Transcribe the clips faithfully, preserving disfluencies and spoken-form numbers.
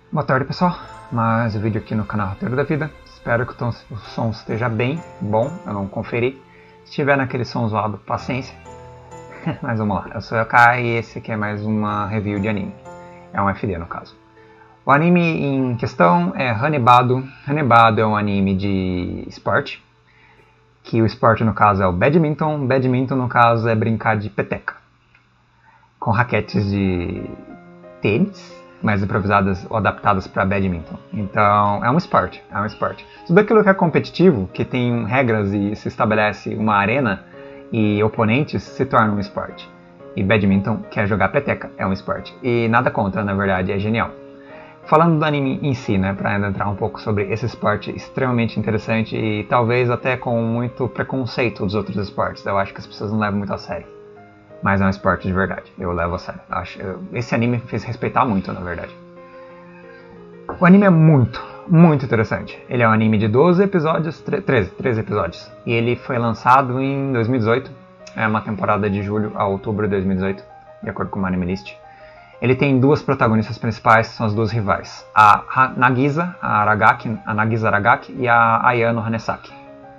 Boa tarde, pessoal. Mais um vídeo aqui no canal Roteiro da Vida. Espero que o, tom, o som esteja bem bom. Eu não conferi. Se estiver naquele som zoado, paciência. Mas vamos lá. Eu sou o Yokai e esse aqui é mais uma review de anime. É um F D no caso. O anime em questão é Hanebado. Hanebado é um anime de esporte. Que o esporte no caso é o badminton. Badminton no caso é brincar de peteca. Com raquetes de tênis, mais improvisadas ou adaptadas para badminton. Então, é um esporte, é um esporte. Tudo aquilo que é competitivo, que tem regras e se estabelece uma arena e oponentes, se torna um esporte. E badminton, que é jogar peteca, é um esporte. E nada contra, na verdade, é genial. Falando do anime em si, né, para entrar um pouco sobre esse esporte extremamente interessante e talvez até com muito preconceito dos outros esportes. Eu acho que as pessoas não levam muito a sério. Mas é um esporte de verdade, eu levo a sério. Acho, eu, esse anime me fez respeitar muito, na verdade. O anime é muito, muito interessante. Ele é um anime de doze episódios, treze, treze episódios. E ele foi lançado em dois mil e dezoito. É uma temporada de julho a outubro de dois mil e dezoito, de acordo com o Anime List. Ele tem duas protagonistas principais, são as duas rivais. A Nagisa, a Aragaki, a Nagisa Aragaki e a Ayano Hanesaki.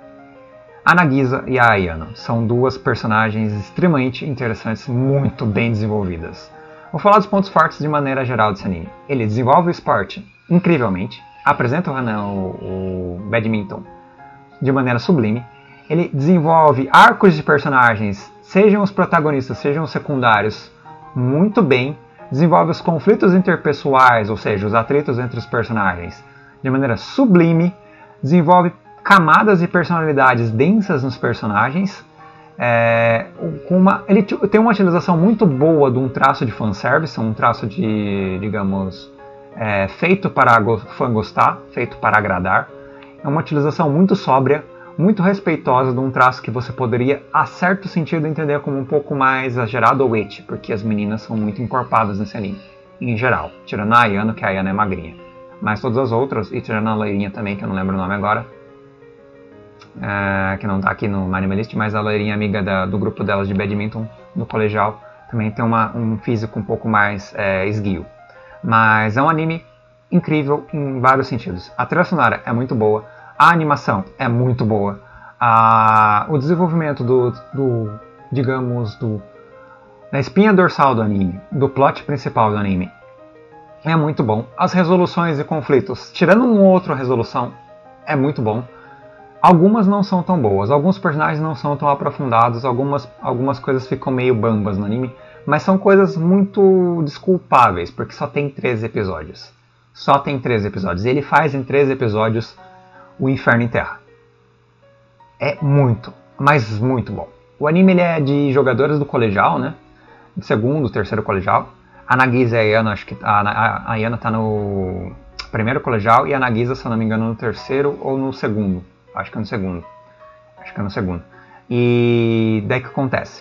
A Nagisa e a Ayano são duas personagens extremamente interessantes, muito bem desenvolvidas. Vou falar dos pontos fortes de maneira geral desse anime. Ele desenvolve o esporte incrivelmente, apresenta o, o, o badminton de maneira sublime, ele desenvolve arcos de personagens, sejam os protagonistas, sejam os secundários, muito bem, desenvolve os conflitos interpessoais, ou seja, os atritos entre os personagens, de maneira sublime, desenvolve camadas e personalidades densas nos personagens. É, com uma, ele tem uma utilização muito boa de um traço de fanservice, um traço de, digamos, é, feito para o fã gostar, feito para agradar. É uma utilização muito sóbria, muito respeitosa de um traço que você poderia, a certo sentido, entender como um pouco mais exagerado ou eti, porque as meninas são muito encorpadas nesse anime, em geral, tirando a Ayano, que a Ayano é magrinha. Mas todas as outras, e tirando a loirinha também, que eu não lembro o nome agora, É, que não está aqui no Anime List, mas a loirinha amiga da, do grupo delas de badminton no colegial também tem uma, um físico um pouco mais é, esguio. Mas é um anime incrível em vários sentidos. A trilha sonora é muito boa, a animação é muito boa, a, o desenvolvimento do, do, digamos, do, da espinha dorsal do anime, do plot principal do anime, é muito bom. As resoluções e conflitos, tirando uma outra resolução, é muito bom. Algumas não são tão boas, alguns personagens não são tão aprofundados, algumas, algumas coisas ficam meio bambas no anime, mas são coisas muito desculpáveis, porque só tem treze episódios. Só tem treze episódios. E ele faz em treze episódios o Inferno em Terra. É muito, mas muito bom. O anime ele é de jogadoras do colegial, né? Do segundo, terceiro colegial. A Nagisa e a Ayano, acho que a, a, a Ayano está no primeiro colegial e a Nagisa, se eu não me engano, no terceiro ou no segundo. Acho que é no segundo. Acho que é no segundo. E daí que acontece?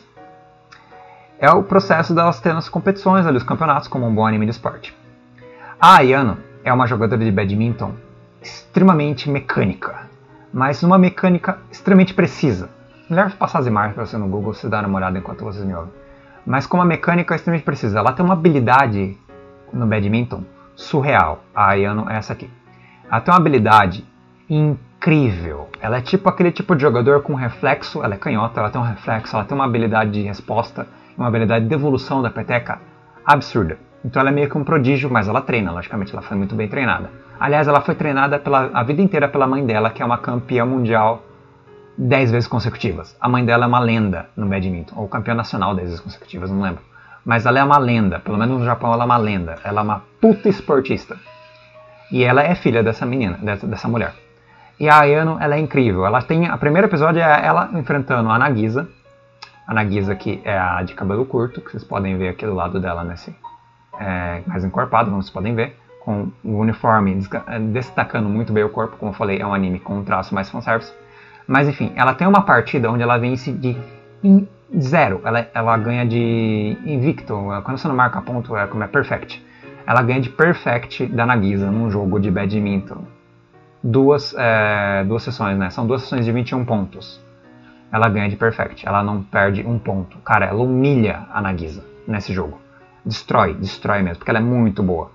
É o processo delas tendo as competições, ali, os campeonatos, como um bom anime de esporte. A Ayano é uma jogadora de badminton extremamente mecânica, mas uma mecânica extremamente precisa. Melhor passar as imagens para você no Google, se dar uma olhada enquanto vocês me ouvem. Mas com uma mecânica extremamente precisa. Ela tem uma habilidade no badminton surreal. A Ayano é essa aqui. Ela tem uma habilidade incrível. Ela é tipo aquele tipo de jogador com reflexo, ela é canhota, ela tem um reflexo, ela tem uma habilidade de resposta, uma habilidade de evolução da peteca absurda. Então ela é meio que um prodígio, mas ela treina, logicamente ela foi muito bem treinada. Aliás, ela foi treinada pela, a vida inteira pela mãe dela, que é uma campeã mundial dez vezes consecutivas. A mãe dela é uma lenda no badminton, ou campeã nacional dez vezes consecutivas, não lembro. Mas ela é uma lenda, pelo menos no Japão ela é uma lenda. Ela é uma puta esportista. E ela é filha dessa menina, dessa, dessa mulher. E a Ayano, ela é incrível. Ela tem, a primeiro episódio é ela enfrentando a Nagisa. A Nagisa, que é a de cabelo curto, que vocês podem ver aqui do lado dela, nesse é, mais encorpado, como vocês podem ver. Com o uniforme destacando muito bem o corpo. Como eu falei, é um anime com um traço mais fanservice. Mas enfim, ela tem uma partida onde ela vence de zero. Ela, ela ganha de invicto. Quando você não marca ponto, é como é perfect. Ela ganha de perfect da Nagisa num jogo de badminton. Duas, é, duas sessões, né? São duas sessões de vinte e um pontos. Ela ganha de perfect, ela não perde um ponto. Cara, ela humilha a Nagisa nesse jogo. Destrói, destrói mesmo, porque ela é muito boa.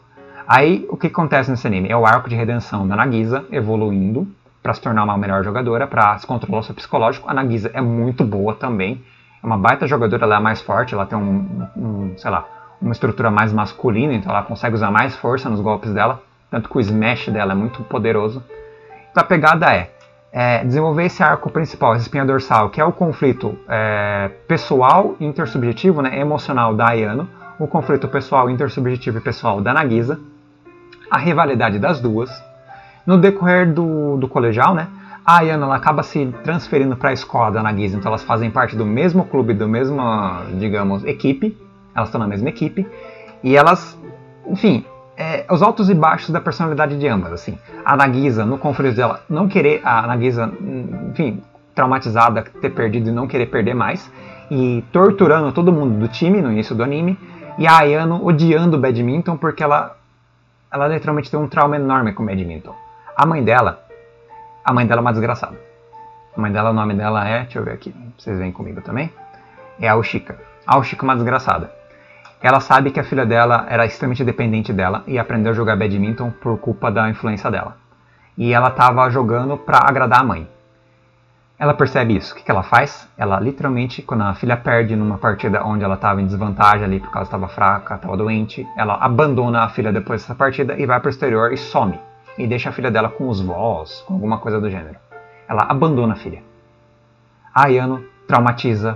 Aí, o que acontece nesse anime? É o arco de redenção da Nagisa evoluindo para se tornar uma melhor jogadora, para se controlar o seu psicológico. A Nagisa é muito boa também. É uma baita jogadora, ela é mais forte, ela tem um, um, sei lá, uma estrutura mais masculina, então ela consegue usar mais força nos golpes dela. Tanto que o smash dela é muito poderoso. Então a pegada é, é desenvolver esse arco principal, essa espinha dorsal, que é o conflito é, pessoal, intersubjetivo, né, emocional da Ayano, o conflito pessoal, intersubjetivo e pessoal da Nagisa, a rivalidade das duas. No decorrer do, do colegial, né, a Ayano ela acaba se transferindo para a escola da Nagisa, então elas fazem parte do mesmo clube, da mesma, digamos, equipe, elas estão na mesma equipe, e elas, enfim, é, os altos e baixos da personalidade de ambas, assim. A Nagisa, no conflito dela, não querer, a Nagisa, enfim, traumatizada, ter perdido e não querer perder mais, e torturando todo mundo do time no início do anime, e a Ayano odiando o badminton porque ela, ela literalmente tem um trauma enorme com o badminton. A mãe dela, a mãe dela é uma desgraçada. A mãe dela, o nome dela é, deixa eu ver aqui, vocês veem comigo também, é a Ushika. A Ushika é uma desgraçada. Ela sabe que a filha dela era extremamente dependente dela e aprendeu a jogar badminton por culpa da influência dela. E ela estava jogando para agradar a mãe. Ela percebe isso. O que, que ela faz? Ela literalmente, quando a filha perde numa partida onde ela estava em desvantagem ali por causa que estava fraca, estava doente, ela abandona a filha depois dessa partida e vai para o exterior e some. E deixa a filha dela com os vós, com alguma coisa do gênero. Ela abandona a filha. A Ayano traumatiza.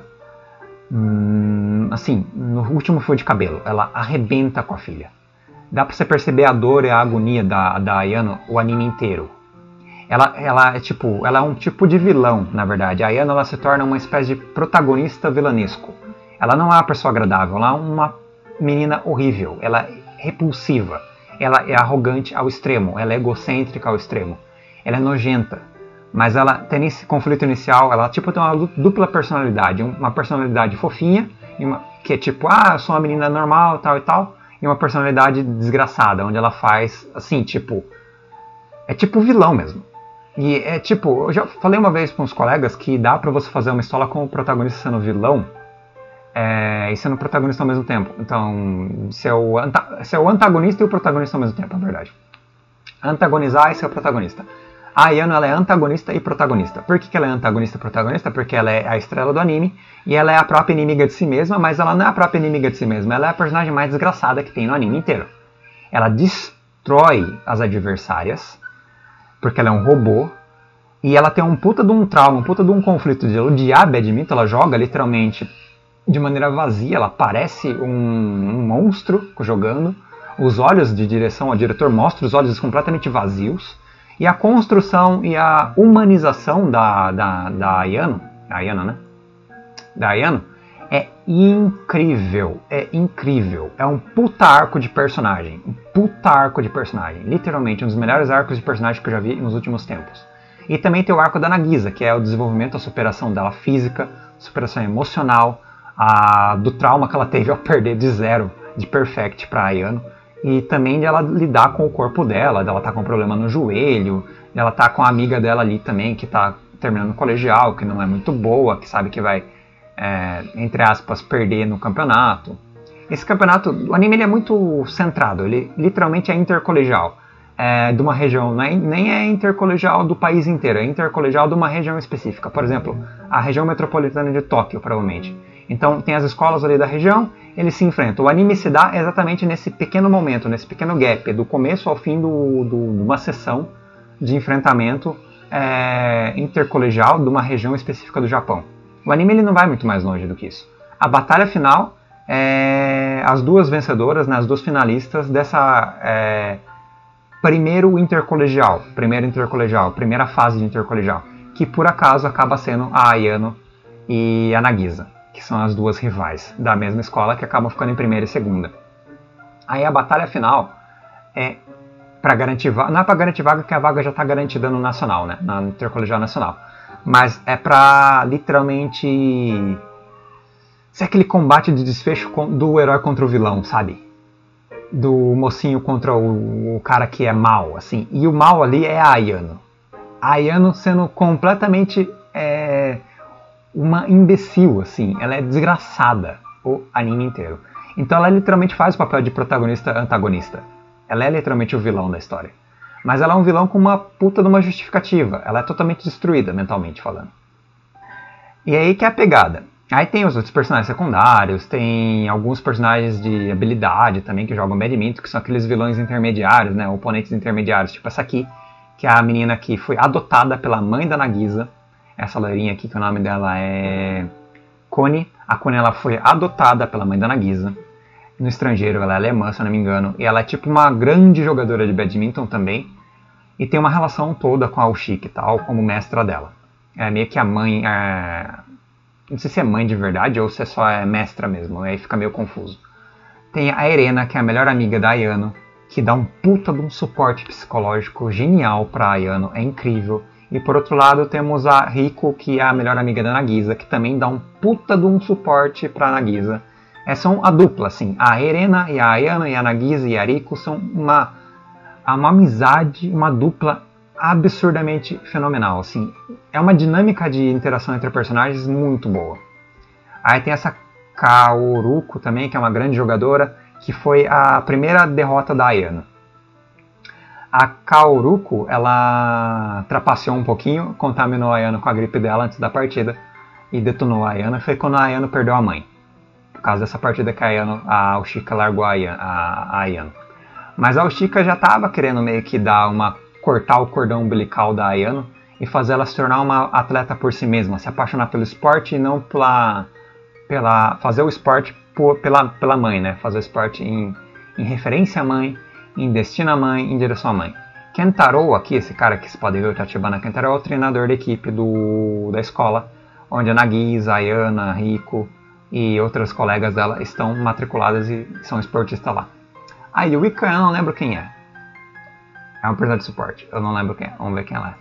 Hum, assim, no último fio de cabelo, ela arrebenta com a filha. Dá pra você perceber a dor e a agonia da, da Ayano o anime inteiro. Ela, ela é tipo, ela é um tipo de vilão, na verdade. A Ayano ela se torna uma espécie de protagonista vilanesco. Ela não é uma pessoa agradável, ela é uma menina horrível, ela é repulsiva, ela é arrogante ao extremo, ela é egocêntrica ao extremo, ela é nojenta. Mas ela tem esse conflito inicial, ela tipo tem uma dupla personalidade, uma personalidade fofinha, uma, que é tipo, ah, eu sou uma menina normal, tal e tal, e uma personalidade desgraçada, onde ela faz, assim, tipo, é tipo vilão mesmo. E é tipo, eu já falei uma vez para uns colegas que dá pra você fazer uma história com o protagonista sendo vilão é, e sendo protagonista ao mesmo tempo. Então, ser o, anta, ser o antagonista e o protagonista ao mesmo tempo, na verdade. Antagonizar e ser o protagonista. A Ayano ela é antagonista e protagonista. Por que, que ela é antagonista e protagonista? Porque ela é a estrela do anime e ela é a própria inimiga de si mesma, mas ela não é a própria inimiga de si mesma, ela é a personagem mais desgraçada que tem no anime inteiro. Ela destrói as adversárias, porque ela é um robô, e ela tem um puta de um trauma, um puta de um conflito de odiar badminton, ela joga literalmente de maneira vazia, ela parece um, um monstro jogando, os olhos de direção ao diretor mostram os olhos completamente vazios, e a construção e a humanização da, da, da Ayano, a Ayano, né? Da Ayano, é incrível, é incrível. É um puta arco de personagem, um puta arco de personagem. Literalmente, um dos melhores arcos de personagem que eu já vi nos últimos tempos. E também tem o arco da Nagisa, que é o desenvolvimento, a superação dela física, superação emocional, a, do trauma que ela teve ao perder de zero, de Perfect para Ayano. E também de ela lidar com o corpo dela, dela tá com um problema no joelho, dela tá com a amiga dela ali também, que tá terminando o colegial, que não é muito boa, que sabe que vai, é, entre aspas, perder no campeonato. Esse campeonato, o anime ele é muito centrado, ele literalmente é intercolegial. É, de uma região, não é, nem é intercolegial do país inteiro, é intercolegial de uma região específica. Por exemplo, a região metropolitana de Tóquio, provavelmente. Então tem as escolas ali da região, eles se enfrentam. O anime se dá exatamente nesse pequeno momento, nesse pequeno gap, do começo ao fim de do, do, uma sessão de enfrentamento é, intercolegial de uma região específica do Japão. O anime ele não vai muito mais longe do que isso. A batalha final é as duas vencedoras, né, as duas finalistas dessa é, primeiro intercolegial, primeiro intercolegial, primeira fase de intercolegial, que por acaso acaba sendo a Ayano e a Nagisa, que são as duas rivais da mesma escola que acabam ficando em primeira e segunda. Aí a batalha final é para garantir vaga, não é para garantir vaga, porque a vaga já está garantida no nacional, né, na intercolegial nacional, mas é para literalmente ser aquele combate de desfecho do herói contra o vilão, sabe? Do mocinho contra o, o cara que é mal, assim. E o mal ali é a Ayano. A Ayano sendo completamente é, uma imbecil, assim. Ela é desgraçada o anime inteiro. Então ela literalmente faz o papel de protagonista-antagonista. Ela é literalmente o vilão da história. Mas ela é um vilão com uma puta de uma justificativa. Ela é totalmente destruída, mentalmente falando. E aí que é a pegada. Aí tem os outros personagens secundários, tem alguns personagens de habilidade também que jogam badminton, que são aqueles vilões intermediários, né, oponentes intermediários, tipo essa aqui, que é a menina que foi adotada pela mãe da Nagisa. Essa loirinha aqui, que o nome dela é Connie. A Connie, ela foi adotada pela mãe da Nagisa. No estrangeiro, ela é alemã, se eu não me engano, e ela é tipo uma grande jogadora de badminton também, e tem uma relação toda com a Ushika e tal, como mestra dela. É meio que a mãe, é... não sei se é mãe de verdade ou se é só é mestra mesmo, aí fica meio confuso. Tem a Erena, que é a melhor amiga da Ayano, que dá um puta de um suporte psicológico genial pra Ayano, é incrível. E por outro lado temos a Riko, que é a melhor amiga da Nagisa, que também dá um puta de um suporte pra Nagisa. É, são a dupla, assim, a Erena e a Ayano e a Nagisa e a Riko são uma, uma amizade, uma dupla absurdamente fenomenal, assim. É uma dinâmica de interação entre personagens muito boa. Aí tem essa Kaoruko também, que é uma grande jogadora, que foi a primeira derrota da Ayano. A Kaoruko, ela trapaceou um pouquinho, contaminou a Ayano com a gripe dela antes da partida e detonou a Ayano. Foi quando a Ayano perdeu a mãe. Por causa dessa partida que a, Ayano, a Ushika largou a Ayano. Mas a Ushika já estava querendo meio que dar uma, cortar o cordão umbilical da Ayano e fazer ela se tornar uma atleta por si mesma, se apaixonar pelo esporte e não pela, pela fazer o esporte por, pela, pela mãe, né? Fazer o esporte em, em referência à mãe, em destino à mãe, em direção à mãe. Kentaro aqui, esse cara que se pode ver, o Tachibana Kentaro, é o treinador da equipe do, da escola, onde a Nagisa, a Ayana, a Riko e outras colegas dela estão matriculadas e são esportistas lá. A Yuika, eu não lembro quem é. É uma personagem de suporte, eu não lembro quem é. Vamos ver quem ela é.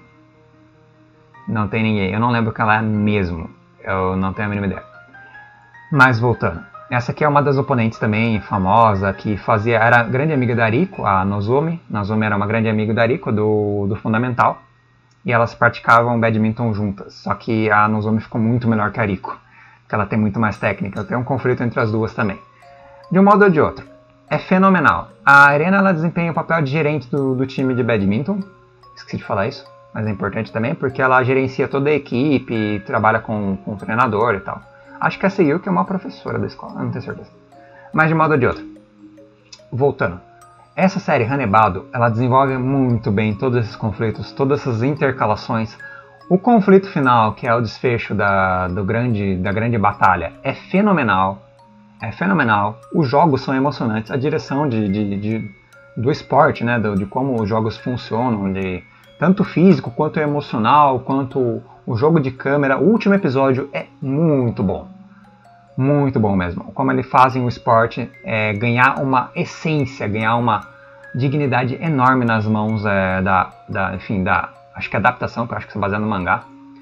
Não tem ninguém, eu não lembro quem ela é mesmo. Eu não tenho a mínima ideia. Mas voltando. Essa aqui é uma das oponentes também, famosa, que fazia, era grande amiga da Riko, a Nozomi. Nozomi era uma grande amiga da Riko, do, do Fundamental. E elas praticavam badminton juntas. Só que a Nozomi ficou muito melhor que a Riko, porque ela tem muito mais técnica. Tem um conflito entre as duas também. De um modo ou de outro. É fenomenal. A Arena, ela desempenha o papel de gerente do, do time de badminton. Esqueci de falar isso, mas é importante também, porque ela gerencia toda a equipe, trabalha com, com o treinador e tal. Acho que essa Yuki é uma professora da escola, não tenho certeza. Mas de modo ou de outro. Voltando. Essa série Hanebado, ela desenvolve muito bem todos esses conflitos, todas essas intercalações. O conflito final, que é o desfecho da, do grande, da grande batalha, é fenomenal. É fenomenal. Os jogos são emocionantes. A direção de, de, de, do esporte, né, do, de como os jogos funcionam, de tanto físico quanto emocional, quanto o jogo de câmera. O último episódio é muito bom. Muito bom mesmo. Como eles fazem o esporte é, ganhar uma essência, ganhar uma dignidade enorme nas mãos é, da, da, enfim, da, acho que adaptação, que eu acho que é baseado no mangá.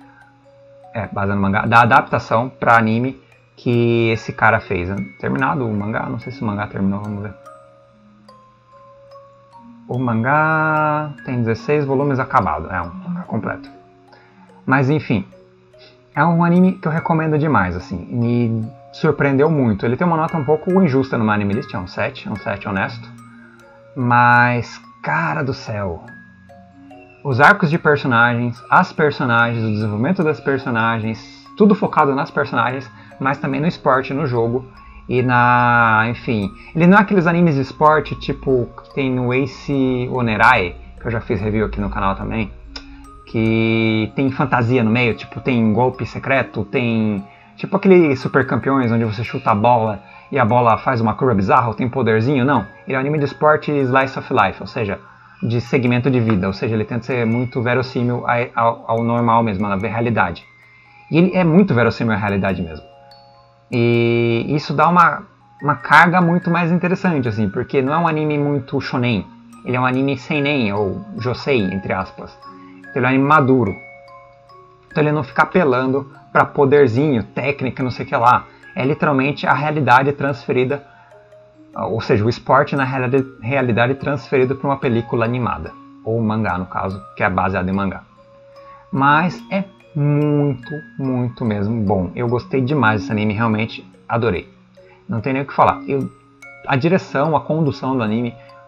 É, baseado no mangá. Da adaptação para anime que esse cara fez. Terminado o mangá? Não sei se o mangá terminou, vamos ver. O mangá tem dezesseis volumes acabado, é um mangá completo. Mas enfim, é um anime que eu recomendo demais, assim, me surpreendeu muito. Ele tem uma nota um pouco injusta no Anime List, é um sete, é um sete honesto. Mas, cara do céu, os arcos de personagens, as personagens, o desenvolvimento das personagens, tudo focado nas personagens, mas também no esporte, no jogo e na, enfim, ele não é aqueles animes de esporte tipo que tem no Ace Onerai, que eu já fiz review aqui no canal também, que tem fantasia no meio, tipo tem golpe secreto, tem tipo aquele Super Campeões onde você chuta a bola e a bola faz uma curva bizarra, ou tem poderzinho, não, ele é um anime de esporte slice of life, ou seja, de segmento de vida, ou seja, ele tenta ser muito verossímil ao, ao normal mesmo, à realidade. E ele é muito verossímil à realidade mesmo. E isso dá uma, uma carga muito mais interessante, assim, porque não é um anime muito shonen. Ele é um anime seinen, ou josei, entre aspas. Então ele é um anime maduro. Então ele não fica apelando para poderzinho, técnica, não sei o que lá. É literalmente a realidade transferida, ou seja, o esporte na realidade transferido para uma película animada. Ou mangá, no caso, que é baseado em mangá. Mas é muito, muito mesmo bom. Eu gostei demais desse anime, realmente adorei. Não tem nem o que falar. Eu, a direção, a condução do anime,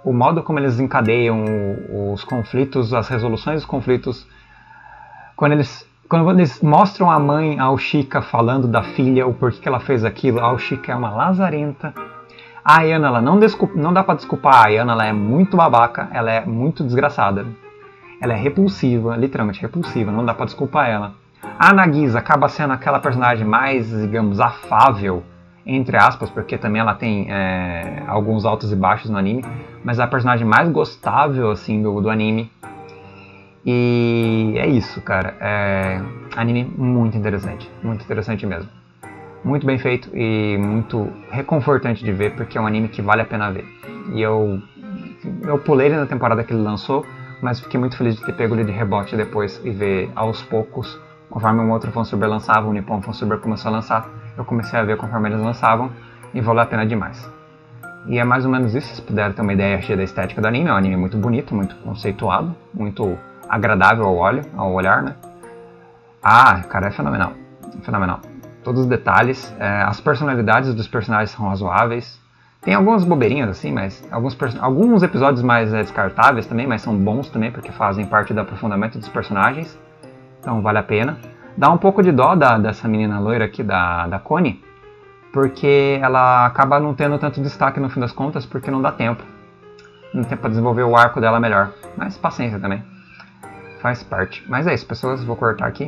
o modo como eles encadeiam os conflitos, as resoluções dos conflitos, quando eles, quando eles mostram a mãe, a Ushika, falando da filha, o porquê que ela fez aquilo, a Ushika é uma lazarenta. A Ayana, ela não, desculpa, não dá pra desculpar a Ayana, ela é muito babaca, ela é muito desgraçada. Ela é repulsiva, literalmente repulsiva, não dá pra desculpar ela. A Nagisa acaba sendo aquela personagem mais, digamos, afável, entre aspas, porque também ela tem é, alguns altos e baixos no anime, mas é a personagem mais gostável, assim, do, do anime. E é isso, cara. É anime muito interessante, muito interessante mesmo. Muito bem feito e muito reconfortante de ver, porque é um anime que vale a pena ver. E eu, eu pulei ele na temporada que ele lançou, mas fiquei muito feliz de ter pego ele de rebote depois e ver aos poucos, conforme um outro fansubber lançava, o Nippon Fansubber começou a lançar, eu comecei a ver conforme eles lançavam e valeu a pena demais. E é mais ou menos isso, vocês puderam ter uma ideia cheia da estética do anime. É um anime muito bonito, muito conceituado, muito agradável ao olho, ao olhar, né? Ah, cara, é fenomenal, fenomenal. Todos os detalhes, é, as personalidades dos personagens são razoáveis. Tem algumas bobeirinhas assim, mas alguns, alguns episódios mais é, descartáveis também, mas são bons também porque fazem parte do aprofundamento dos personagens. Então vale a pena. Dá um pouco de dó da, dessa menina loira aqui, da, da Connie, porque ela acaba não tendo tanto destaque no fim das contas, porque não dá tempo. Não tem tempo para desenvolver o arco dela melhor. Mas paciência também. Faz parte. Mas é isso, pessoas. Vou cortar aqui.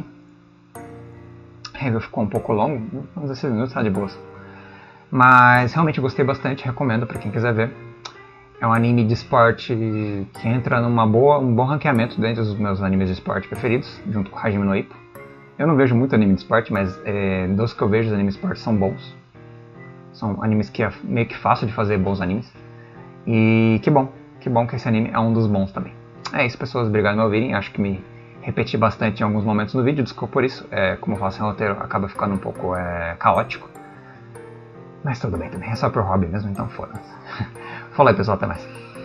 A review ficou um pouco longo. Uns dezesseis minutos, tá de boas. Mas realmente gostei bastante. Recomendo para quem quiser ver. É um anime de esporte que entra numa boa, um bom ranqueamento dentro dos meus animes de esporte preferidos, junto com Hajime no Ippo. Eu não vejo muito anime de esporte, mas é, dos que eu vejo, os animes de esporte são bons. São animes que é meio que fácil de fazer bons animes. E que bom, que bom que esse anime é um dos bons também. É isso, pessoas, obrigado por me ouvirem. Acho que me repeti bastante em alguns momentos do vídeo, desculpa por isso. É, como eu faço em roteiro, acaba ficando um pouco é, caótico. Mas tudo bem também, é só pro hobby mesmo, então foda-se. Fala aí, pessoal, até mais.